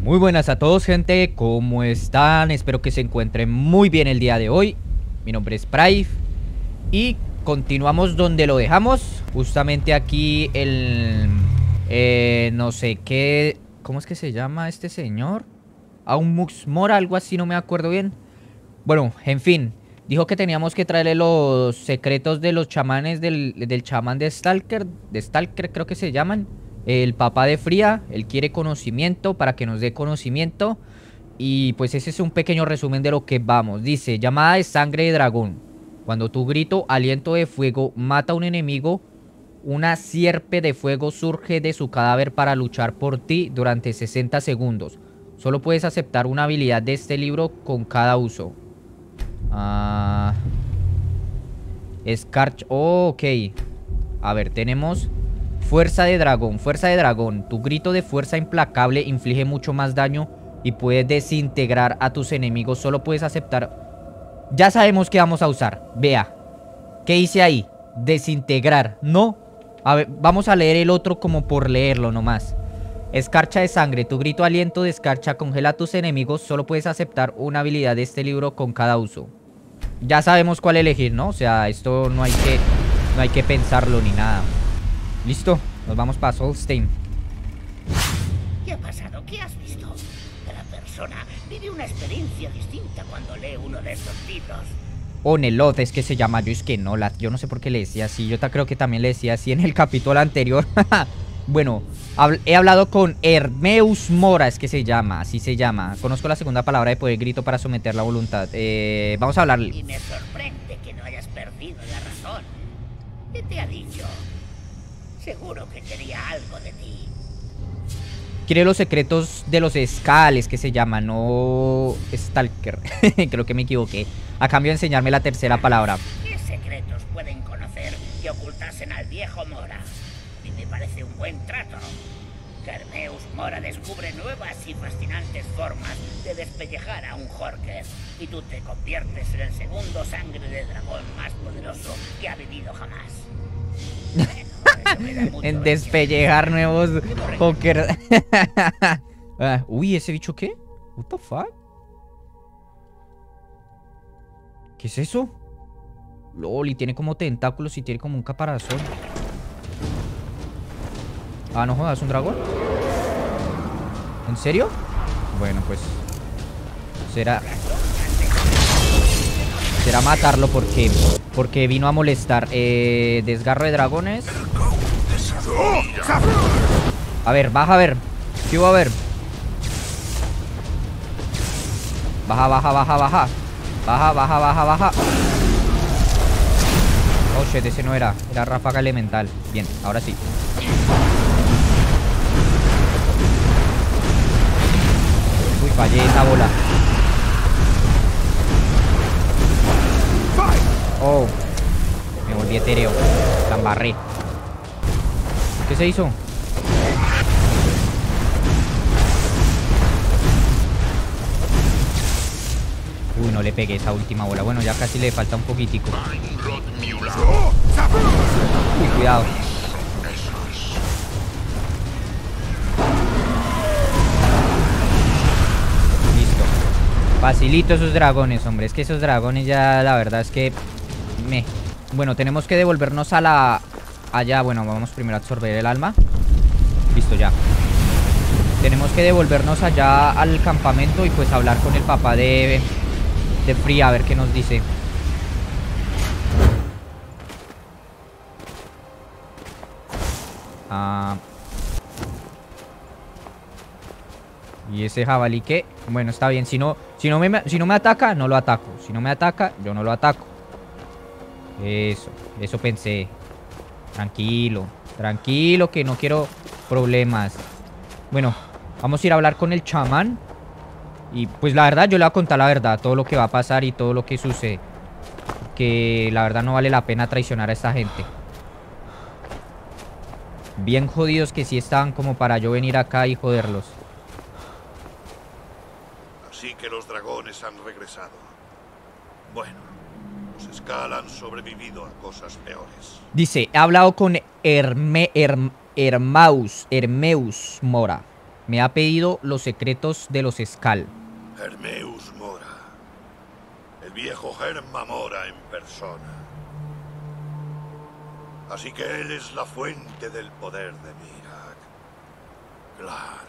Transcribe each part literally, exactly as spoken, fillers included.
Muy buenas a todos, gente, ¿cómo están? Espero que se encuentren muy bien el día de hoy. Mi nombre es Praif y continuamos donde lo dejamos. Justamente aquí el... Eh, no sé qué... ¿Cómo es que se llama este señor? Aumux Mora, algo así, no me acuerdo bien. Bueno, en fin, dijo que teníamos que traerle los secretos de los chamanes del, del chamán de Stalker. De Stalker creo que se llaman. El papá de Fría, él quiere conocimiento para que nos dé conocimiento. Y pues ese es un pequeño resumen de lo que vamos. Dice, llamada de sangre de dragón. Cuando tu grito, aliento de fuego, mata a un enemigo, una sierpe de fuego surge de su cadáver para luchar por ti durante sesenta segundos. Solo puedes aceptar una habilidad de este libro con cada uso. Ah... Scarch... Oh, ok. A ver, tenemos... Fuerza de dragón, fuerza de dragón. Tu grito de fuerza implacable inflige mucho más daño y puede desintegrar a tus enemigos. Solo puedes aceptar. Ya sabemos que vamos a usar. Vea. ¿Qué hice ahí? Desintegrar. No. A ver, vamos a leer el otro como por leerlo nomás. Escarcha de sangre. Tu grito aliento de escarcha congela a tus enemigos. Solo puedes aceptar una habilidad de este libro con cada uso. Ya sabemos cuál elegir, ¿no? O sea, esto no hay que, no hay que pensarlo ni nada. Listo, nos vamos para Solstheim. ¿Qué ha pasado? ¿Qué has visto? Cada persona vive una experiencia distinta cuando lee uno de estos libros. Oneloth es que se llama, yo es que no, la, yo no sé por qué le decía así. Yo creo que también le decía así en el capítulo anterior. Bueno, hab, he hablado con Hermeus Mora, es que se llama, así se llama. Conozco la segunda palabra de poder grito para someter la voluntad. Eh, vamos a hablarle. Y me sorprende que no hayas perdido la razón. ¿Qué te ha dicho? Seguro que quería algo de ti. Quiere los secretos de los escales, que se llama, no Stalker. Creo que me equivoqué. A cambio de enseñarme la tercera palabra. ¿Qué secretos pueden conocer que ocultasen al viejo Mora? A mí me parece un buen trato. Hermeus Mora descubre nuevas y fascinantes formas de despellejar a un Horker. Y tú te conviertes en el segundo sangre de dragón más poderoso que ha vivido jamás. En despellejar nuevos Joker. uh, Uy, ¿ese bicho qué? What the fuck? ¿Qué es eso? Lol, y tiene como tentáculos y tiene como un caparazón. Ah, no jodas, ¿un dragón? ¿En serio? Bueno, pues será Será matarlo porque Porque vino a molestar. eh, Desgarro de dragones. A ver, baja a ver. ¿Qué va a ver? Baja, baja, baja, baja. Baja, baja, baja, baja. Oh shit, ese no era. Era ráfaga elemental. Bien, ahora sí. Uy, fallé esa bola. Oh, me volví etéreo. La embarré. ¿Qué se hizo? Uy, no le pegué esa última bola. Bueno, ya casi le falta un poquitico. Uy, cuidado. Listo. Facilito esos dragones, hombre. Es que esos dragones ya la verdad es que... Me. Bueno, tenemos que devolvernos a la... Allá, bueno, vamos primero a absorber el alma. Listo, ya. Tenemos que devolvernos allá al campamento y pues hablar con el papá de... De Fría, a ver qué nos dice. Ah... Y ese jabalí que... Bueno, está bien. Si no, si no me, si no me ataca, no lo ataco. Si no me ataca, yo no lo ataco. Eso, eso pensé. Tranquilo, tranquilo, que no quiero problemas. Bueno, vamos a ir a hablar con el chamán. Y pues la verdad, yo le voy a contar la verdad. Todo lo que va a pasar y todo lo que sucede. Que la verdad no vale la pena traicionar a esta gente. Bien jodidos que sí estaban como para yo venir acá y joderlos. Así que los dragones han regresado. Bueno, los Skal han sobrevivido a cosas peores. Dice, he hablado con Herme, Herm, Hermaus, Hermeus Mora. Me ha pedido los secretos de los Skal. Hermeus Mora. El viejo Herma Mora en persona. Así que él es la fuente del poder de Miraak. Claro.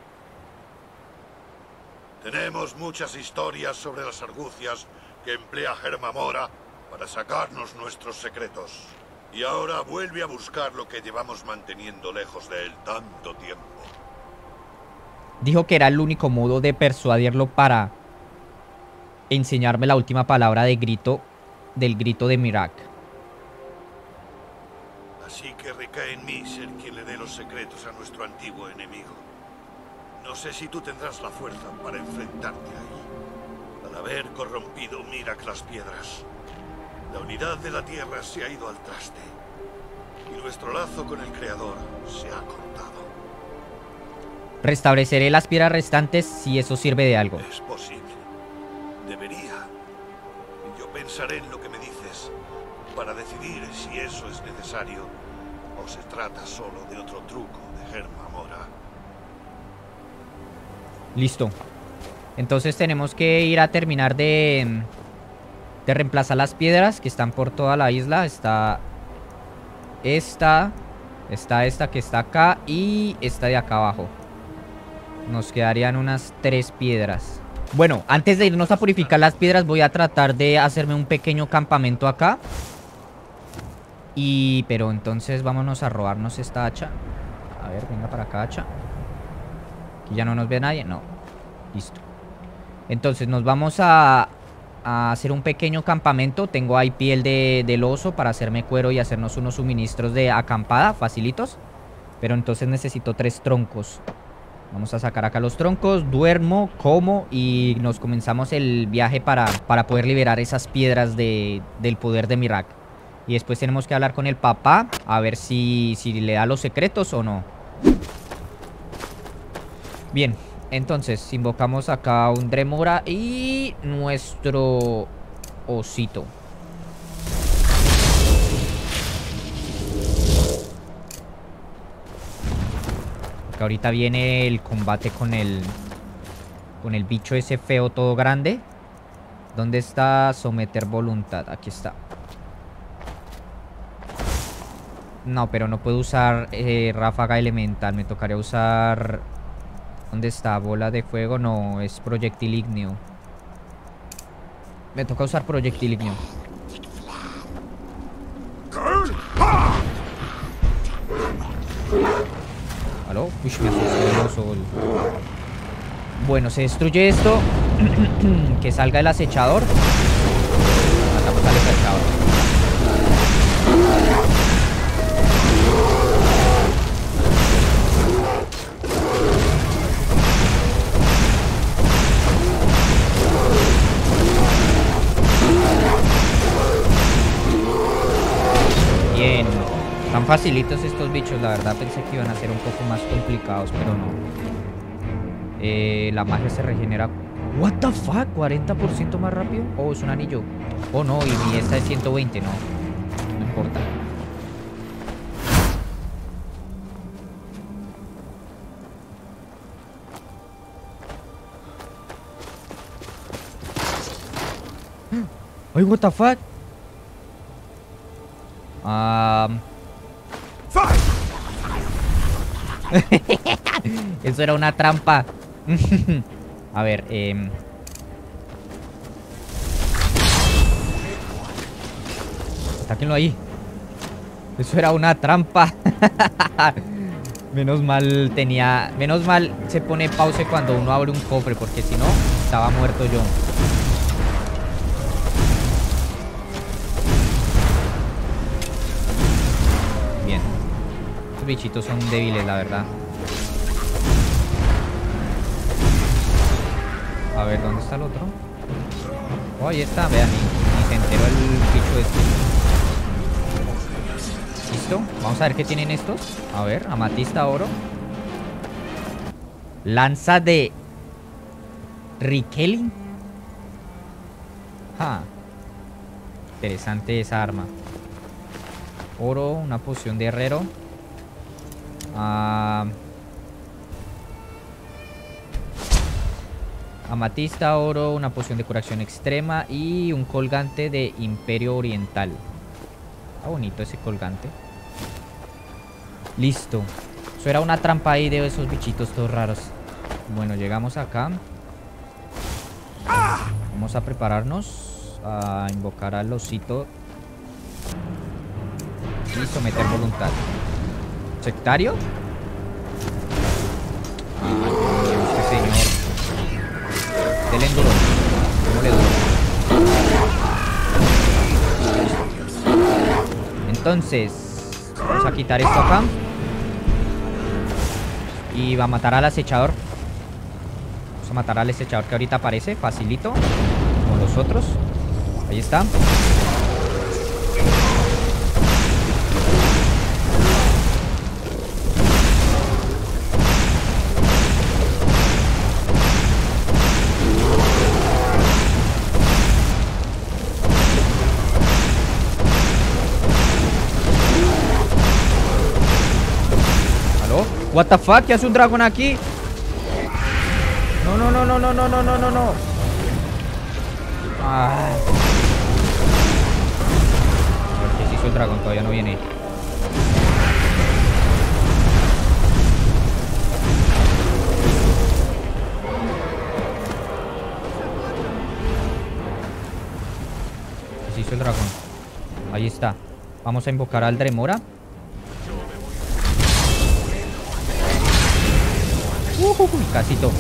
Tenemos muchas historias sobre las argucias que emplea Herma Mora para sacarnos nuestros secretos. Y ahora vuelve a buscar lo que llevamos manteniendo lejos de él tanto tiempo. Dijo que era el único modo de persuadirlo para enseñarme la última palabra de grito, del grito de Miraak. Así que recae en mí ser quien le dé los secretos a nuestro antiguo enemigo. No sé si tú tendrás la fuerza para enfrentarte ahí. Al haber corrompido Miraak las piedras, la unidad de la tierra se ha ido al traste. Y nuestro lazo con el Creador se ha cortado. Restableceré las piedras restantes si eso sirve de algo. Es posible. Debería. Yo pensaré en lo que me dices para decidir si eso es necesario o se trata solo de otro truco de Herma Mora. Listo. Entonces tenemos que ir a terminar de, de reemplazar las piedras que están por toda la isla. Está esta, está esta que está acá y esta de acá abajo. Nos quedarían unas tres piedras. Bueno, antes de irnos a purificar las piedras voy a tratar de hacerme un pequeño campamento acá. Y... pero entonces vámonos a robarnos esta hacha. A ver, venga para acá, hacha. Aquí ya no nos ve nadie, no. Listo. Entonces nos vamos a, a hacer un pequeño campamento. Tengo ahí piel de, del oso para hacerme cuero y hacernos unos suministros de acampada, facilitos. Pero entonces necesito tres troncos. Vamos a sacar acá los troncos, duermo, como y nos comenzamos el viaje para, para poder liberar esas piedras de, del poder de Miraak. Y después tenemos que hablar con el papá a ver si, si le da los secretos o no. Bien, entonces invocamos acá un Dremora y nuestro osito. Que ahorita viene el combate con el con el bicho ese feo todo grande. ¿Dónde está someter voluntad? Aquí está. No, pero no puedo usar eh, ráfaga elemental. Me tocaría usar... ¿Dónde está? Bola de fuego. No, es proyectil ígneo. Me toca usar proyectil ígneo. ¿Aló? Uy, me asusté el oso. Bueno, se destruye esto. Que salga el acechador. Matamos al acechador. Bien. Están facilitos estos bichos, la verdad pensé que iban a ser un poco más complicados, pero no. Eh, la magia se regenera. What the fuck, cuarenta por ciento más rápido. Oh, es un anillo. Oh no, y mi esta es ciento veinte, no. No importa. Ay, what the fuck. Um... Eso era una trampa. A ver, eh... atáquenlo ahí. Eso era una trampa. Menos mal tenía... Menos mal se pone pause cuando uno abre un cofre, porque si no, estaba muerto yo. Bien. Estos bichitos son débiles, la verdad. A ver, ¿dónde está el otro? Oh, ahí está, vean, ni, ni se enteró el bicho este. ¿Listo? Vamos a ver qué tienen estos. A ver, amatista, oro. Lanza de Rikelin. Ah, interesante esa arma. Oro, una poción de herrero. Ah... Amatista, oro, una poción de curación extrema y un colgante de Imperio Oriental. Está bonito ese colgante. Listo. Eso era una trampa ahí de esos bichitos todos raros. Bueno, llegamos acá. Vamos a prepararnos a invocar al osito y someter voluntad. ¿Sectario? Ay, este señor. Dele en duro. ¿Cómo le doy? Entonces, vamos a quitar esto acá. Y va a matar al acechador. Vamos a matar al acechador que ahorita aparece. Facilito. Como los otros. Ahí está. What the fuck, ¿qué hace un dragón aquí? No, no, no, no, no, no, no, no, no, no. Ay. ¿Qué se hizo el dragón? Todavía no viene. ¿Qué se hizo el dragón? Ahí está. Vamos a invocar al Dremora. Uh, casi todo.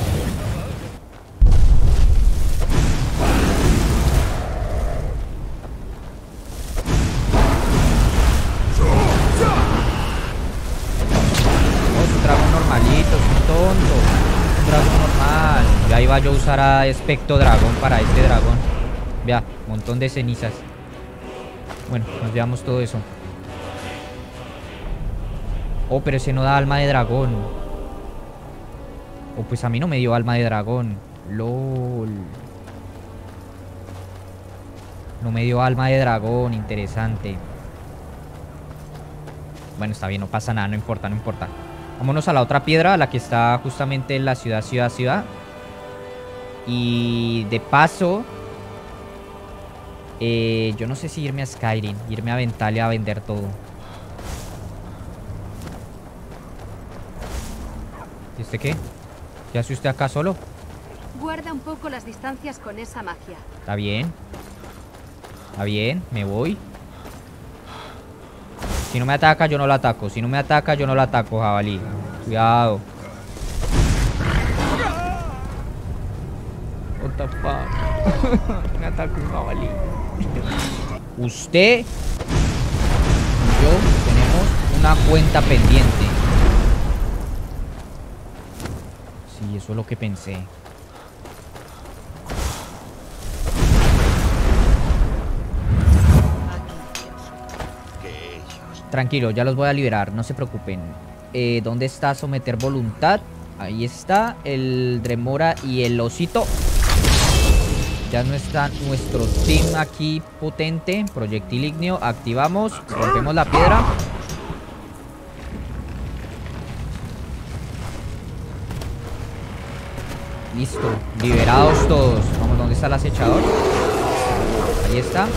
Oh, es un dragón normalito, es un tonto. Un dragón normal. Ya iba yo a usar a Espectro Dragón para este dragón. Vea, un montón de cenizas. Bueno, nos llevamos todo eso. Oh, pero ese no da alma de dragón. Oh, pues a mí no me dio alma de dragón. LOL. No me dio alma de dragón. Interesante. Bueno, está bien, no pasa nada, no importa, no importa. Vámonos a la otra piedra, a la que está justamente en la ciudad, ciudad, ciudad. Y de paso, eh, yo no sé si irme a Skyrim, irme a Ventalia a vender todo. ¿Y este qué? ¿Qué hace usted acá solo? Guarda un poco las distancias con esa magia. Está bien. Está bien, me voy. Si no me ataca, yo no lo ataco. Si no me ataca, yo no lo ataco, jabalí. Cuidado. What the fuck. Me ataca un jabalí. Usted y yo tenemos una cuenta pendiente. Sí, eso es lo que pensé. Tranquilo, ya los voy a liberar, no se preocupen. eh, ¿Dónde está someter voluntad? Ahí está el Dremora y el osito. Ya no está nuestro team aquí potente. Proyectil ignio, activamos. Rompemos la piedra. Listo, liberados todos. Vamos, ¿dónde está el acechador? Ahí está.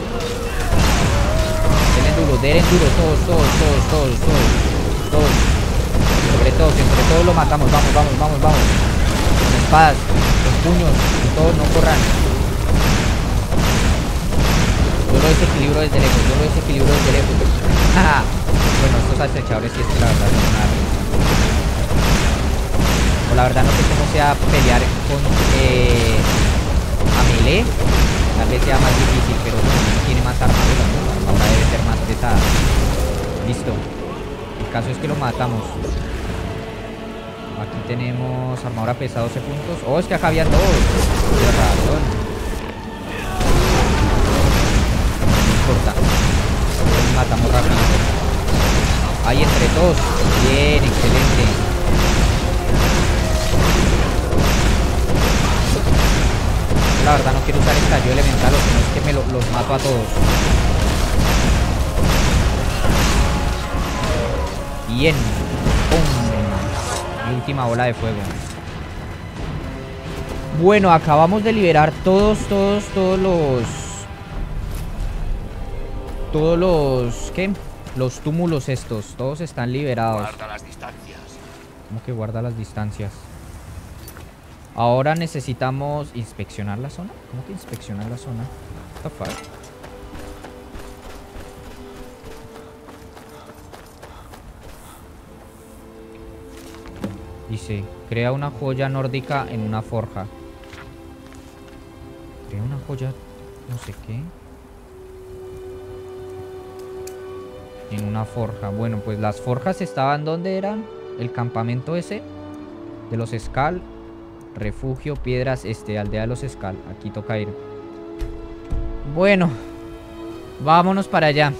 Denle duro, denle duro, todos, todos, todos, todos, todos, todos. Sobre todos, entre todos lo matamos. Vamos, vamos, vamos, vamos. Con espadas, con puños, con todos, no corran. Yo lo desequilibro desde lejos, yo lo desequilibro desde lejos. Bueno, estos acechadores sí es que la verdad no son nada. O la verdad no sé cómo sea pelear con eh, a melee. Tal vez sea más difícil, pero bueno, no tiene más armadura, ¿no? La armadura debe ser más pesada. Listo. El caso es que lo matamos. Aquí tenemos armadura pesada, doce puntos. Oh, es que acá había dos. De razón. No importa. Lo matamos rápido. Ahí entre todos. Bien, excelente. La verdad no quiero usar estallido elemental, o si no es que me lo, los mato a todos. Bien. ¡Pum! Mi última bola de fuego. Bueno, acabamos de liberar todos, todos, todos los... Todos los... ¿Qué? Los túmulos estos. Todos están liberados. Guarda las distancias. ¿Cómo que guarda las distancias? Ahora necesitamos inspeccionar la zona. ¿Cómo que inspeccionar la zona? What the fuck? Dice, crea una joya nórdica en una forja. Crea una joya, no sé qué. En una forja. Bueno, pues las forjas estaban donde eran. El campamento ese de los Skal. Refugio, piedras, este, aldea de los Skal. Aquí toca ir. Bueno, vámonos para allá.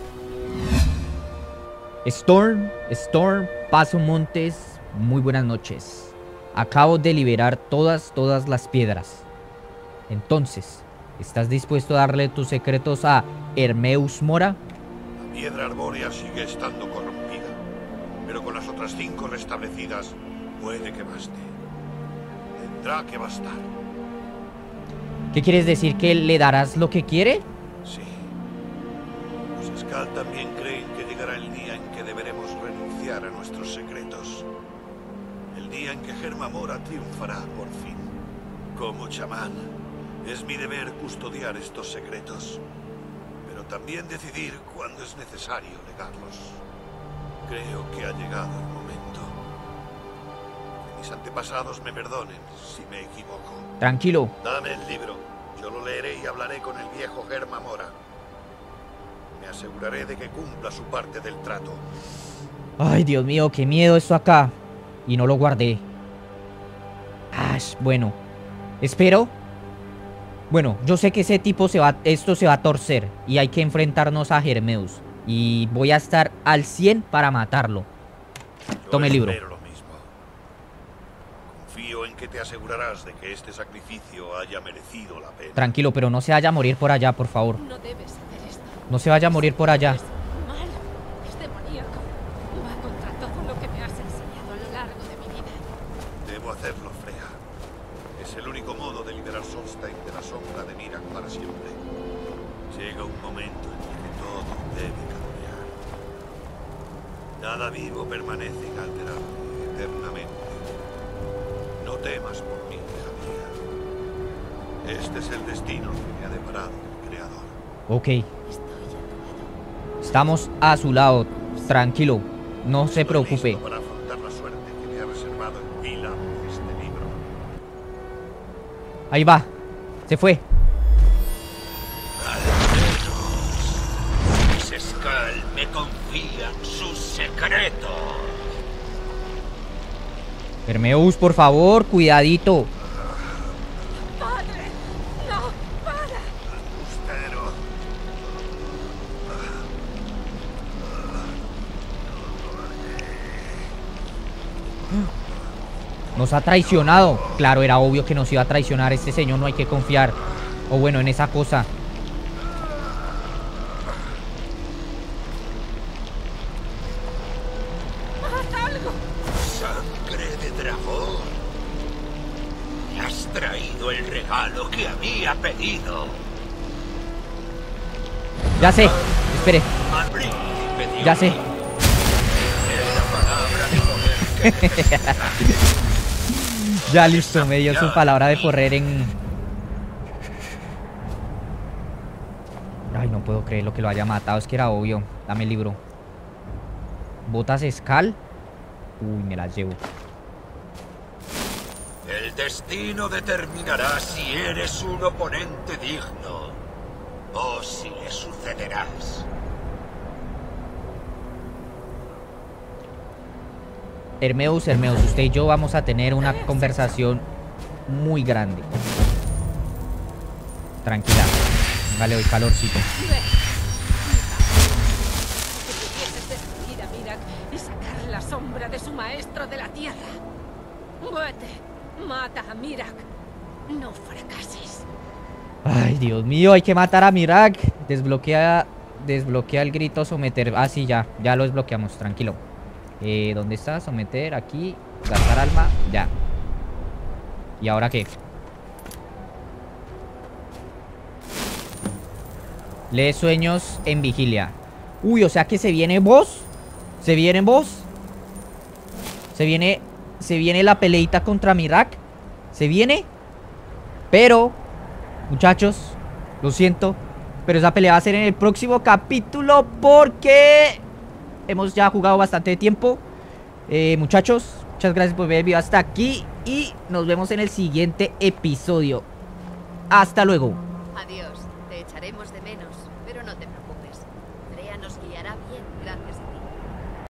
Storm, Storm, Paso Montes. Muy buenas noches. Acabo de liberar todas, todas las piedras. Entonces, ¿estás dispuesto a darle tus secretos a Hermeus Mora? La piedra arbórea sigue estando corrompida, pero con las otras cinco restablecidas puede que baste. Tendrá que bastar. ¿Qué quieres decir? ¿Que le darás lo que quiere? Sí. Los Skal también creen que llegará el día en que deberemos renunciar a nuestros secretos. El día en que Herma Mora triunfará por fin. Como chamán, es mi deber custodiar estos secretos, pero también decidir cuándo es necesario legarlos. Creo que ha llegado el momento. Que mis antepasados me perdonen si me equivoco. Tranquilo. Dame el libro. Yo lo leeré y hablaré con el viejo Herma Mora. Me aseguraré de que cumpla su parte del trato. Ay, Dios mío, qué miedo esto acá. Y no lo guardé. Ah, bueno. Espero. Bueno, yo sé que ese tipo se va... Esto se va a torcer. Y hay que enfrentarnos a Hermeus. Y voy a estar al cien para matarlo. Yo Tome el libro. espero lo mismo. Confío en que te asegurarás de que este sacrificio haya merecido la pena. Tranquilo, pero no se vaya a morir por allá, por favor. No debes hacer esto. No se vaya a morir por allá. Es malo, es demoníaco. Va contra todo lo que me has enseñado a lo largo de mi vida. Debo hacerlo, Freya. Es el único modo de liberar Solstheim de la sombra de Miraak para siempre. Llega un momento en el que todo debe cambiar. Nada vivo permanece inalterable eternamente. No temas por mí, hija mía. Este es el destino que me ha deparado el Creador. Ok. Estoy a tu lado. Estamos a su lado. Tranquilo. No se Estoy preocupe. listo para afrontar la suerte que me ha reservado el Vila este libro. Ahí va. Se fue. Mis Skal me confían sus secretos. Hermeus, por favor, cuidadito. ¡Padre! ¡No! ¡Para! Ustero. Nos ha traicionado. Claro, era obvio que nos iba a traicionar. Este señor no hay que confiar. O bueno, en esa cosa. ¡Haz algo! Sangre de dragón. Me has traído el regalo que había pedido. Ya sé. Espere. Al príncipe Dios. Ya sé. Es la palabra de poder que Ya listo. Me dio su palabra de correr en... Ay, no puedo creer lo que lo haya matado. Es que era obvio. Dame el libro. ¿Botas Skal? Uy, me las llevo. El destino determinará si eres un oponente digno o si le sucederás. Hermeus, Hermeus, usted y yo vamos a tener una conversación muy grande. Tranquila. Vale, hoy calorcito. ¡Ve! Que pudieses destruir a Miraak y sacar la sombra de su maestro de la tierra. Vete, mata a Miraak. No fracases. Ay, Dios mío, hay que matar a Miraak. Desbloquea, desbloquea el grito someter. Ah, sí, ya, ya lo desbloqueamos, tranquilo. Eh, ¿dónde está? Someter, aquí. Gastar alma, ya. ¿Y ahora qué? Lee sueños en vigilia. Uy, o sea que se viene boss. Se viene boss. Se viene... Se viene la peleita contra Miraak. Se viene. Pero, muchachos, lo siento, pero esa pelea va a ser en el próximo capítulo porque hemos ya jugado bastante tiempo. eh, Muchachos, muchas gracias por ver el video hasta aquí y nos vemos en el siguiente episodio. Hasta luego. Adiós.